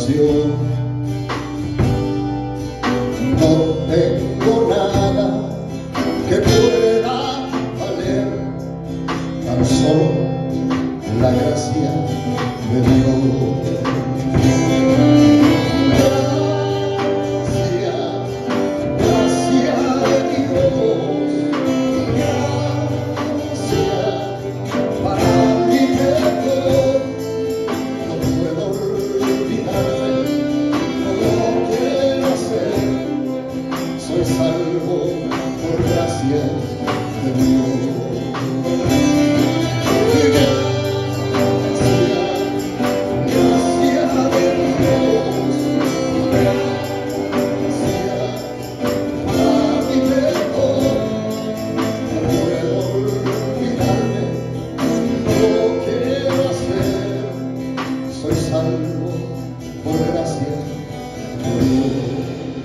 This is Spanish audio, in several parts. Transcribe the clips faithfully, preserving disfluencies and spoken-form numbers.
salvación. No tengo nada que pueda valer, tan solo la gracia de Dios. Gracia, gracia de Dios, gracia para mi perdón. No puedo olvidarme, no lo quiero hacer, soy salvo por gracia de Dios. Salvo por gracia de Dios.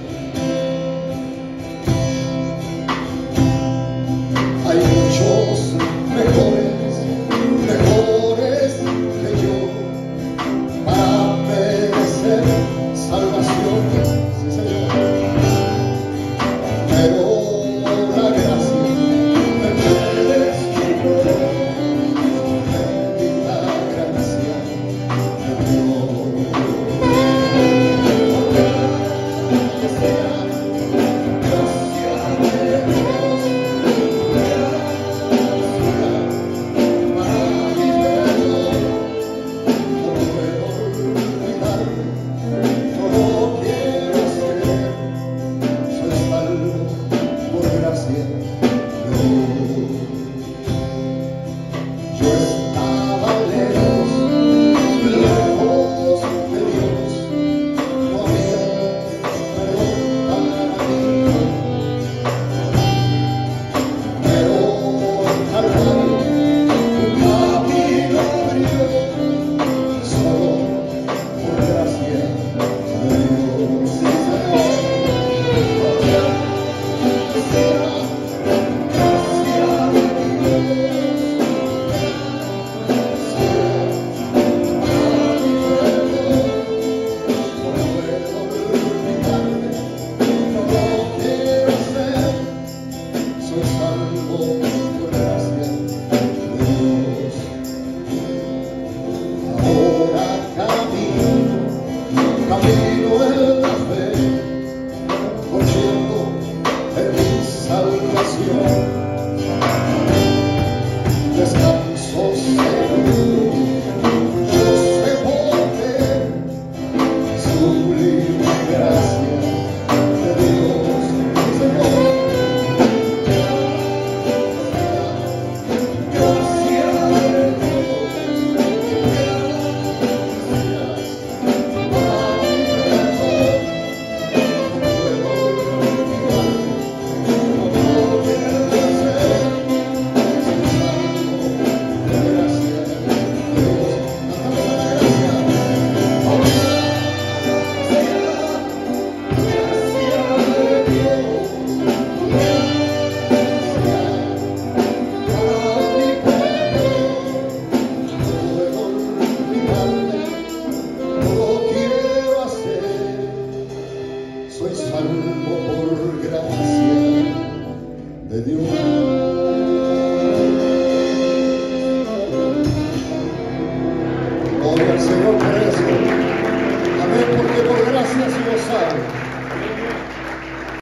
Hay muchos mejores, mejores que yo para merecer salvación, sí, Señor. Pero la gracia me descubrió, bendita gracia. Camino en la fe, confiando en mi salvación. Descanso seguro, yo sé por qué, sublime gracia de Dios, Señor. Gracia de Dios, soy salvo por gracia de Dios. Gloria al Señor.